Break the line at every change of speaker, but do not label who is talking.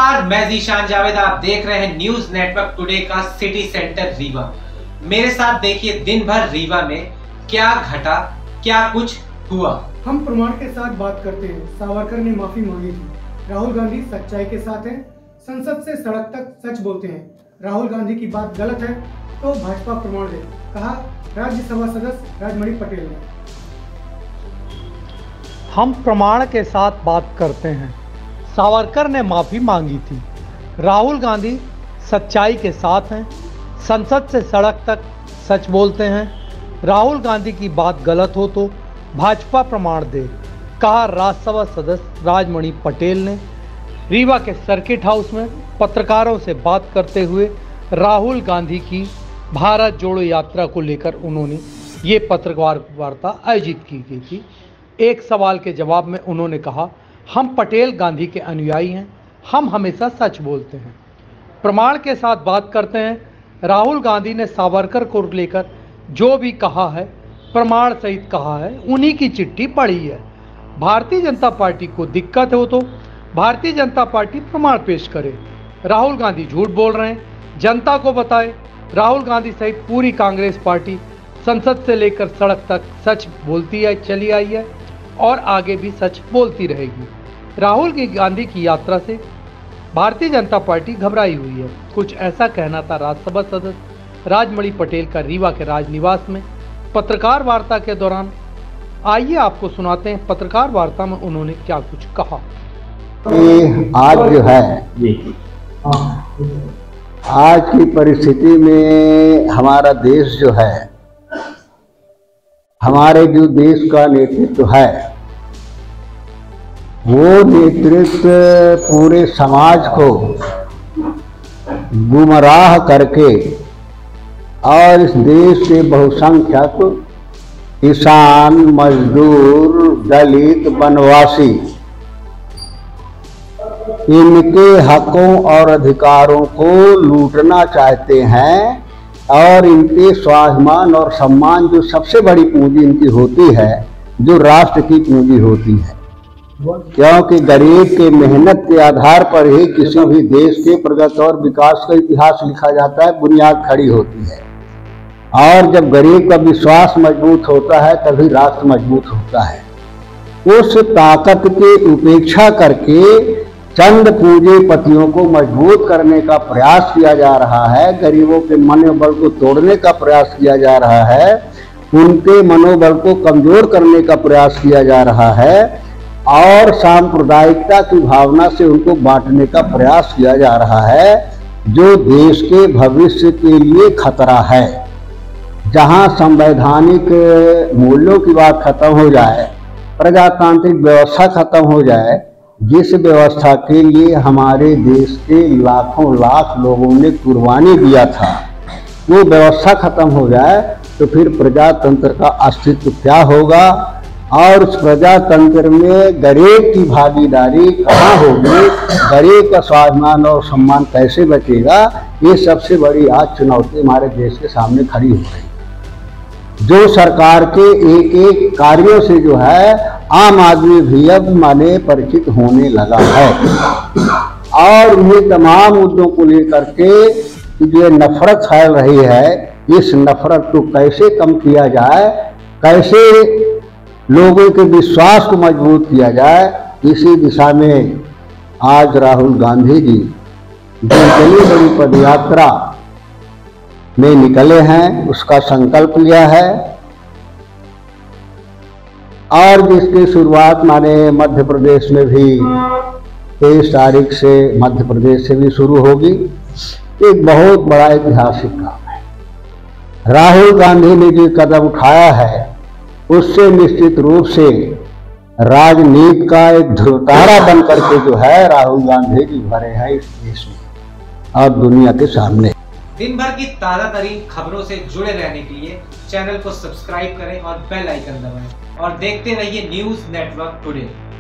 नमस्कार, मैं ज़ीशान जावेद। आप देख रहे हैं न्यूज नेटवर्क टुडे का सिटी सेंटर रीवा। मेरे साथ देखिए दिन भर रीवा में क्या घटा, क्या कुछ हुआ।
हम प्रमाण के साथ बात करते हैं। सावरकर ने माफी मांगी थी। राहुल गांधी सच्चाई के साथ हैं। संसद से सड़क तक सच बोलते हैं। राहुल गांधी की बात गलत है तो भाजपा प्रमाण दे, कहा राज्यसभा सदस्य राजमणि पटेल ने।
हम प्रमाण के साथ बात करते हैं। सावरकर ने माफी मांगी थी। राहुल गांधी सच्चाई के साथ हैं। संसद से सड़क तक सच बोलते हैं। राहुल गांधी की बात गलत हो तो भाजपा प्रमाण दे, कहा राज्यसभा सदस्य राजमणि पटेल ने। रीवा के सर्किट हाउस में पत्रकारों से बात करते हुए राहुल गांधी की भारत जोड़ो यात्रा को लेकर उन्होंने ये पत्रकार वार्ता आयोजित की गई थी। एक सवाल के जवाब में उन्होंने कहा, हम पटेल गांधी के अनुयायी हैं, हम हमेशा सच बोलते हैं। प्रमाण के साथ बात करते हैं। राहुल गांधी ने सावरकर को लेकर जो भी कहा है प्रमाण सहित कहा है, उन्हीं की चिट्ठी पढ़ी है। भारतीय जनता पार्टी को दिक्कत हो तो भारतीय जनता पार्टी प्रमाण पेश करे। राहुल गांधी झूठ बोल रहे हैं, जनता को बताए। राहुल गांधी सहित पूरी कांग्रेस पार्टी संसद से लेकर सड़क तक सच बोलती है, चली आई है और आगे भी सच बोलती रहेगी। राहुल गांधी की यात्रा से भारतीय जनता पार्टी घबराई हुई है। कुछ ऐसा कहना था राज्यसभा सदस्य राजमणि पटेल का रीवा के राजनिवास में पत्रकार वार्ता के दौरान। आइए आपको सुनाते हैं पत्रकार वार्ता में उन्होंने क्या कुछ कहा।
आज जो है, आज की परिस्थिति में हमारा देश जो है, हमारे जो देश का नेतृत्व है, वो नेतृत्व पूरे समाज को गुमराह करके और इस देश के बहुसंख्यक किसान, मजदूर, दलित, वनवासी, इनके हकों और अधिकारों को लूटना चाहते हैं और इनके स्वाभिमान और सम्मान, जो सबसे बड़ी पूंजी इनकी होती है, जो राष्ट्र की पूंजी होती है, क्योंकि गरीब के मेहनत के आधार पर ही किसी भी देश के प्रगति और विकास का इतिहास लिखा जाता है, बुनियाद खड़ी होती है। और जब गरीब का विश्वास मजबूत होता है तभी राष्ट्र मजबूत होता है। उस ताकत की उपेक्षा करके चंद पूंजीपतियों को मजबूत करने का प्रयास किया जा रहा है, गरीबों के मनोबल को तोड़ने का प्रयास किया जा रहा है, उनके मनोबल को कमजोर करने का प्रयास किया जा रहा है और सांप्रदायिकता की भावना से उनको बांटने का प्रयास किया जा रहा है, जो देश के भविष्य के लिए खतरा है। जहां संवैधानिक मूल्यों की बात खत्म हो जाए, प्रजातांत्रिक व्यवस्था खत्म हो जाए, जिस व्यवस्था के लिए हमारे देश के लाखों लाख लोगों ने कुर्बानी दिया था, वो व्यवस्था खत्म हो जाए तो फिर प्रजातंत्र का अस्तित्व क्या होगा और उस प्रजातंत्र में गरीब की भागीदारी कहाँ होगी, गरीब का स्वाभिमान और सम्मान कैसे बचेगा, ये सबसे बड़ी आज चुनौती हमारे देश के सामने खड़ी हो गई। जो सरकार के एक एक कार्यों से जो है आम आदमी भी अब माने परिचित होने लगा है और ये तमाम मुद्दों को लेकर के जो नफरत फैल रही है, इस नफरत को कैसे कम किया जाए, कैसे लोगों के विश्वास को मजबूत किया जाए, इसी दिशा में आज राहुल गांधी जी जो इतनी बड़ी पदयात्रा में निकले हैं, उसका संकल्प लिया है और जिसकी शुरुआत माने मध्य प्रदेश में भी 23 तारीख से मध्य प्रदेश से भी शुरू होगी। एक बहुत बड़ा ऐतिहासिक काम है। राहुल गांधी ने जो कदम उठाया है, उससे निश्चित रूप से राजनीति का एक ध्रुवतारा बन करके जो है राहुल गांधी जी भरे हैं इस देश में और दुनिया के सामने।
दिन भर की ताजा तरीन खबरों से जुड़े रहने के लिए चैनल को सब्सक्राइब करें और बेल आइकन दबाएं और देखते रहिए न्यूज नेटवर्क टुडे।